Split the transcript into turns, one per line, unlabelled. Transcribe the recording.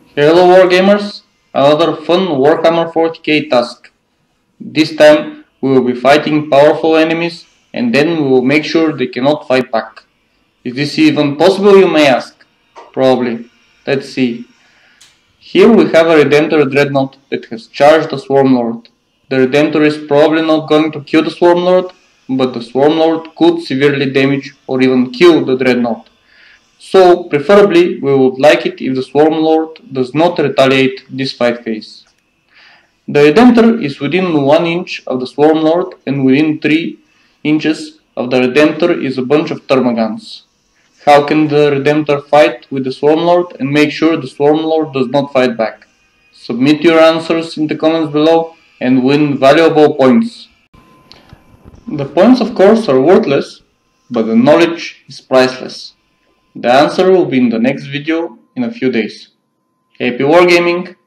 Hello Wargamers, another fun Warhammer 40k task. This time we will be fighting powerful enemies and then we will make sure they cannot fight back. Is this even possible, you may ask? Probably. Let's see. Here we have a Redemptor Dreadnought that has charged the Swarmlord. The Redemptor is probably not going to kill the Swarmlord, but the Swarmlord could severely damage or even kill the Dreadnought. So, preferably, we would like it if the Swarmlord does not retaliate this fight phase. The Redemptor is within 1 inch of the Swarmlord and within 3 inches of the Redemptor is a bunch of Termagants. How can the Redemptor fight with the Swarmlord and make sure the Swarmlord does not fight back? Submit your answers in the comments below and win valuable points. The points of course are worthless, but the knowledge is priceless. The answer will be in the next video in a few days. Happy wargaming!